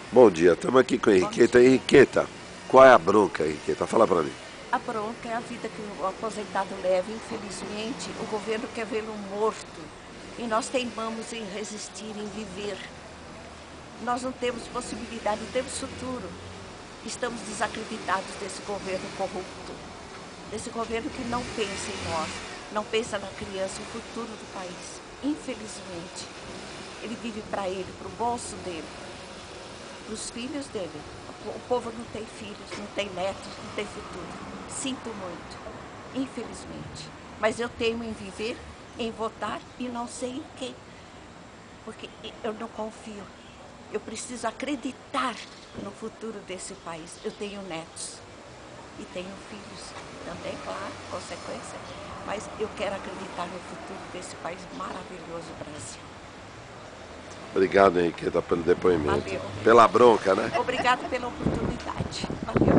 Bom dia, estamos aqui com a Henriqueta. Henriqueta, qual é a bronca, Henriqueta? Fala para mim. A bronca é a vida que o aposentado leva. Infelizmente, o governo quer vê-lo morto. E nós teimamos em resistir, em viver. Nós não temos possibilidade, não temos futuro. Estamos desacreditados desse governo corrupto. Desse governo que não pensa em nós, não pensa na criança, o futuro do país. Infelizmente, ele vive para ele, para o bolso dele, para os filhos dele. O povo não tem filhos, não tem netos, não tem futuro. Sinto muito, infelizmente. Mas eu teimo em viver, em votar e não sei em quem. Porque eu não confio. Eu preciso acreditar no futuro desse país. Eu tenho netos e tenho filhos também, claro, consequência. Mas eu quero acreditar no futuro desse país maravilhoso, Brasil. Obrigado, Henriqueta, pelo depoimento. Valeu. Pela bronca, né? Obrigado pela oportunidade. Valeu.